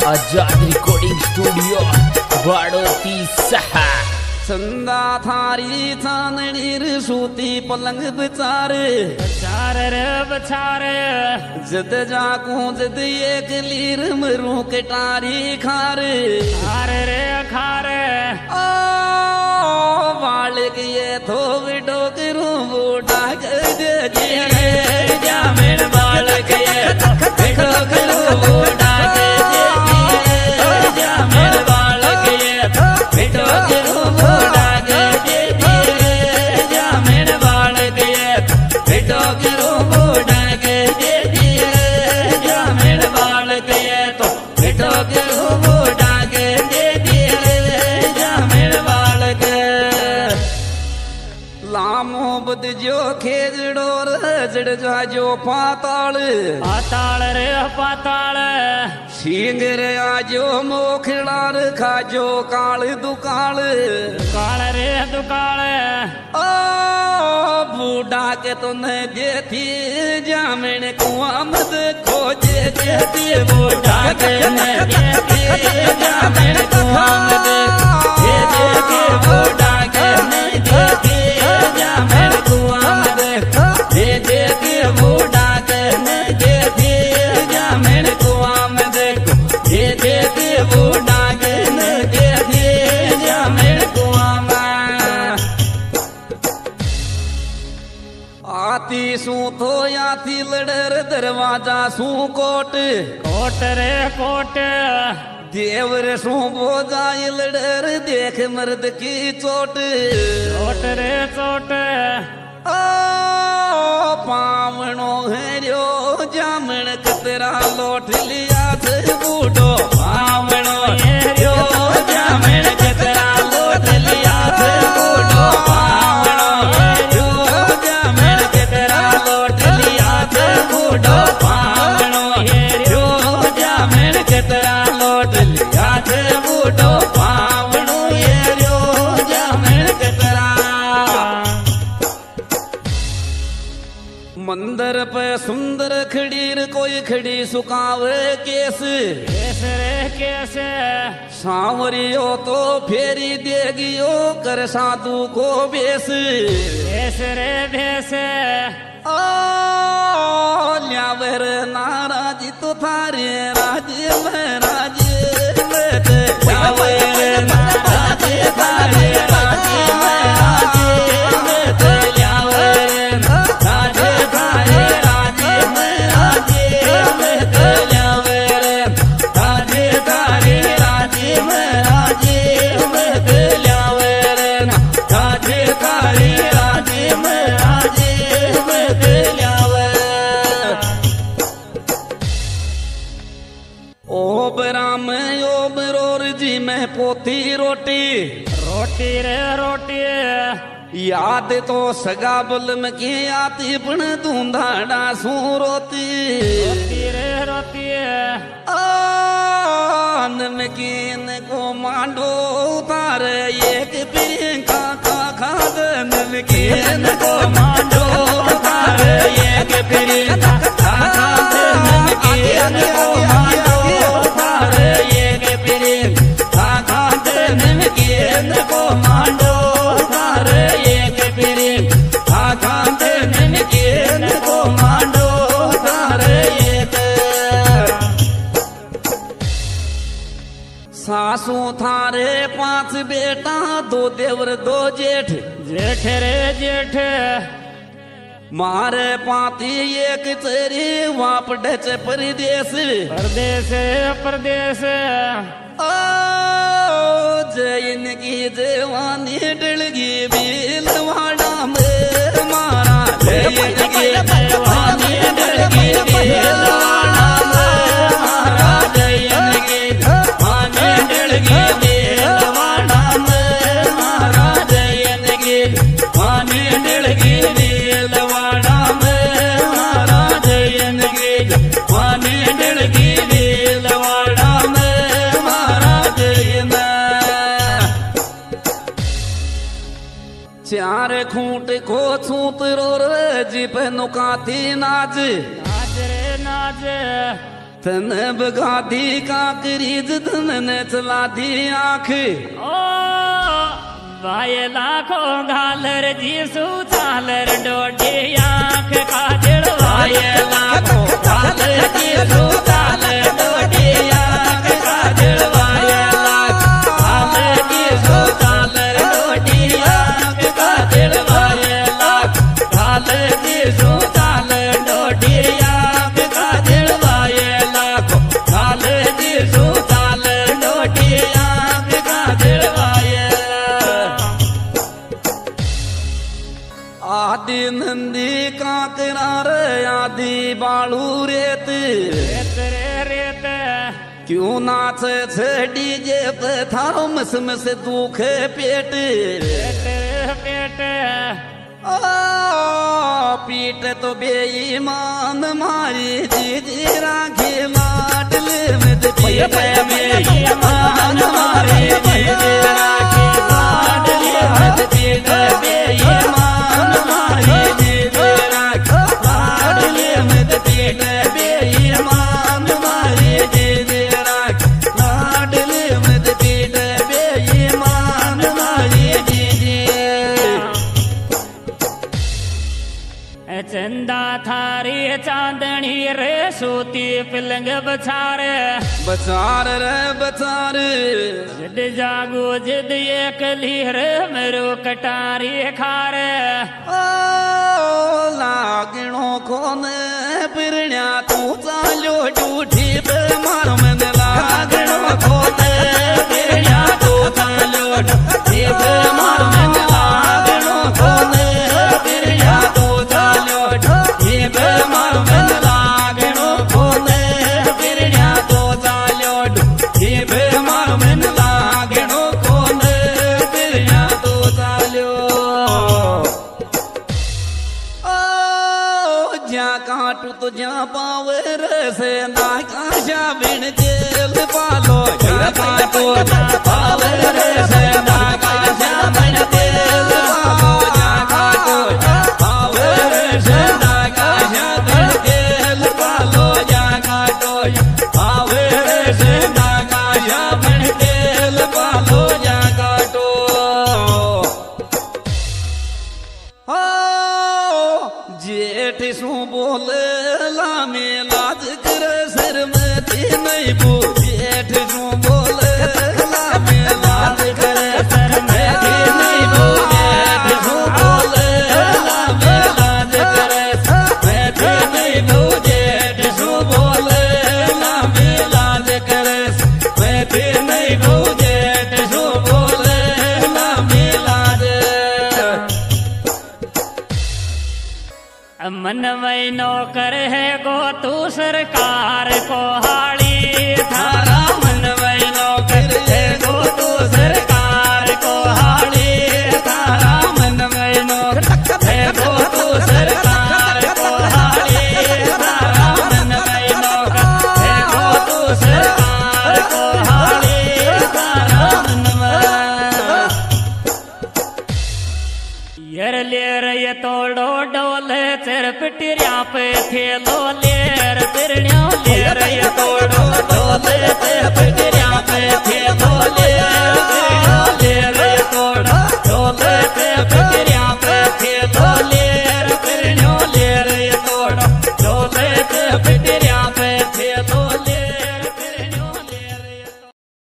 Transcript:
आजाद recording studio बाड़ोती सहा संदा थारी चांदनीर सूती पलंग बचार रे बचार जद जाकू जद एक लीर मरू कटारी खार रे खार ओ बालक ये थोग डोकरू बूढ़ा कर दे जामिन बालक ये डोकरू बूढ़ा जो खेजड़ो रजड़ जो पाताल पाताल रे पाताल सिंह रे आजो मोखड़ार खाजो काल दुकाल काल रे दुकाल ओ बूढ़ा के तुने देती जामिन कुआं मत खोजे देती बूढ़ा के ने देती जामिन कुआं मत खोजे देती बूढ़ा के ने देती जामिन बूढ़ा कहने के दिए जामिन कुआं में देखो दे बूढ़ा कहने के दिए जामिन कुआं में आती सू तो आती लड़र दरवाजा सू कोट कोट रे कोट देवर सू बोजाई लड़र देख मर्द की चोट चोट रे चोट ओ पावणो हेरियो जामण कतरा लोट लिया थे बूढ़ो पावणो हेरियो जामण कतरा लोट लिया थे बूढ़ो पावणो हेरियो जामण कतरा लोट लिया थे बूढ़ो पावणो हेरियो जामण कतरा लोट लिया थे बूढ़ो पावणो हेरियो जामण कतरा मंदिर पे सुंदर खड़ीर कोई खड़ी सुकावे केस केस रे केस सांवरियो तो फेरी देगियो कर साधु को बेस भेस रे भेस ओ ल्यावर नाराजी तो थारे राजे में राजे ल्यावर नाराजी थारे राजे में राजे पोती रोटी रोटी रे रोटी याद तो सगा बलम की आती पण धूंधाड़ा सू रोती रोटी रे रोटी नमकीन को मांडो उतार एक प्रियंका का खाद नमकीन को मांडो उतार एक प्रियंका का खाद नमकीन को मांडो उतार एक प्रियंका नमकीन को मांडो तार एक पिरिन आकांत नमकीन को मांडो तार एक सासू थारे 5 बेटा 2 देवर 2 जेठ जेठ रे जेठ मारे पाती एक तेरी वापड़े च परदेश परदेश परदेश ओ जैन की जवानी डलगी भीलवाड़ा में मारा जैन की जवानी डलगी भीलवाड़ा में मारा जैन की जवानी डलगी भीलवाड़ा में मारा जैन की जवानी डलगी भीलवाड़ा में मारा जैन की जवानी डलगी भीलवाड़ा में चार खूंट को छूत रो जी पे नुकाती नाज नाच रे नाच तन बगादी काकरी धन ने चला दी आँख ओ वाय लाखों घालर जीसू चालर डोडी आँख काजल वाय लाखों घालर जीसू चालर डोडी आँख काजल वाय लाखों घालर जीसू चालर डोडी आँख काजल वाय लाखों घालर जीसू चालर डोडी आँख काजल वाय लाखों घालर जीसू चालर डोडी आँख काजल वाय आदि नंदी काकरार आदि बालू रेत रेत रे रेत क्यों नाचे छे डीजे पे थारो मस दुख पेट पेट पेट ओ पीट तो बेईमान मारी दीदी राखी लाडल में पीट बेईमान मारी दीदी राखी लाडल में पीट बेईमान मारी दीदी राखी लाडल में पीट बेईमान मारी दीदी राखी लाडल में पीट बेईमान मारी दीदी चंदा थारी चांदनी रे सूती पिलंग बचारे बचार रे बचार जिद जागो जिद एक लीर मेरो कटारी खारे ओ लागणो कोने पिरण्या तू चालो डूठी पे मार मन लागणो कोने पिरण्या तू चालो डूठी पे मार मन लागणो कोने पिरण्या तू चालो डूठी पे मार मन लागणो कोने पिरण्या तू चालो डूठी पे मार मन लागणो कोने पिरण्या तू चालो ज्या काटू तो ज्या पावर से ना काशा बिन जेल पालो ज्या काटू ज्या पावर से ना काशा बिन जेल पालो ज्या काटू ज्या पावर से ना काशा बिन जेल पालो ज्या काटू ज्या पावर से ना काशा बिन जेल पालो ज्या काटू जेठ सू बोले लामे लाज कर सिर में थी नहीं बो जेठ सू बोले लामे लाज कर सिर में थी नहीं बो जेठ सू बोले लामे लाज कर सिर में थी नहीं बो जेठ सू बोले लामे लाज कर सिर में थी नहीं बो जेठ सू बोले लामे लाज मन में नौकर है गो तू सरकार को हाड़ी थारा मन में नौकर है गो तू सरकार को हाड़ी थारा मन में नौकर है गो तू सरकार को हाड़ी थारा मन में नौकर है गो तू सरकार को हाड़ी थारा मन में यर ले रही तोड़ो डोले चर पिटिया पे खेलो लेर पिरण्या ले रही तोड़ो डोले चर